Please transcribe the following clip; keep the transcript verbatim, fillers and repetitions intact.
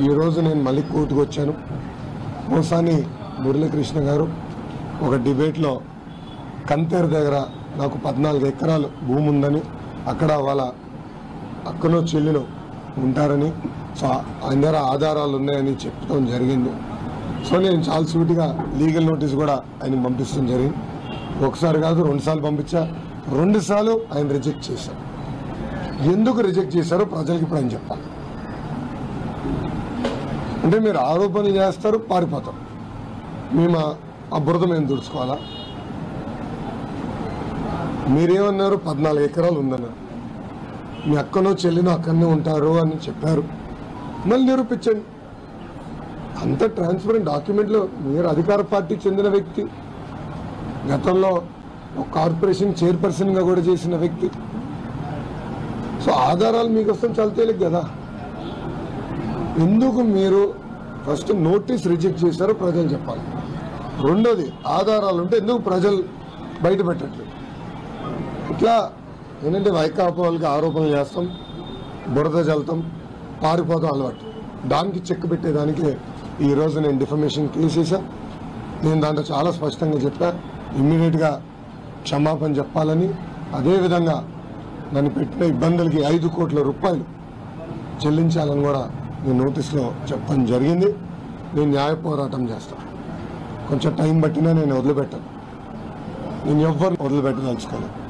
ఈరోజు నేను మళ్ళీ కోర్టుకు వచ్చాను. మోసాని మురళీకృష్ణ గారు ఒక డిబేట్లో కంతేరు దగ్గర నాకు పద్నాలుగు ఎకరాలు భూమి ఉందని, అక్కడ వాళ్ళ అక్కనో చెల్లినో ఉంటారని, సో ఆయన దగ్గర ఆధారాలు ఉన్నాయని చెప్పడం జరిగింది. సో నేను చాలా సూటిగా లీగల్ నోటీస్ కూడా ఆయన పంపించడం జరిగింది. ఒకసారి కాదు రెండుసార్లు పంపించా. రెండుసార్లు ఆయన రిజెక్ట్ చేశారు. ఎందుకు రిజెక్ట్ చేశారో ప్రజలకు ఇప్పుడు ఆయన చెప్పాలి. అంటే మీరు ఆరోపణలు చేస్తారు, పారిపోతారు. మేము ఆ బురద మేము దుడుచుకోవాలా? మీరేమన్నారు? పద్నాలుగు ఎకరాలు ఉందన్నారు. మీ అక్కనో చెల్లినో అక్కడనే ఉంటారు అని చెప్పారు. మళ్ళీ నిరూపించండి. అంత ట్రాన్స్పరెంట్ డాక్యుమెంట్లో మీరు అధికార పార్టీకి చెందిన వ్యక్తి, గతంలో ఒక కార్పొరేషన్ చైర్పర్సన్గా కూడా చేసిన వ్యక్తి. సో ఆధారాలు మీకు వస్తాం చాలా తేలిక కదా. ఎందుకు మీరు ఫస్ట్ నోటీస్ రిజెక్ట్ చేశారో ప్రజలు చెప్పాలి. రెండోది, ఆధారాలు ఉంటే ఎందుకు ప్రజలు బయట పెట్టట్లేదు? ఇట్లా ఏంటంటే వైకాపా వాళ్ళకి ఆరోపణలు చేస్తాం, బురద జల్తాం, పారిపోతాం అలవాటు. దానికి చెక్ పెట్టేదానికి ఈరోజు నేను డిఫమేషన్ కేసు వేసా. నేను దాంట్లో చాలా స్పష్టంగా చెప్పా, ఇమ్మీడియట్గా క్షమాపణ చెప్పాలని, అదేవిధంగా నన్ను పెట్టిన ఇబ్బందులకి ఐదు కోట్ల రూపాయలు చెల్లించాలని కూడా నేను నోటీస్లో చెప్పడం జరిగింది. నేను న్యాయ పోరాటం చేస్తాను. కొంచెం టైం పట్టినా నేను వదిలిపెట్టాను. నేను ఎవ్వరు వదిలిపెట్టదలుచుకోలేదు.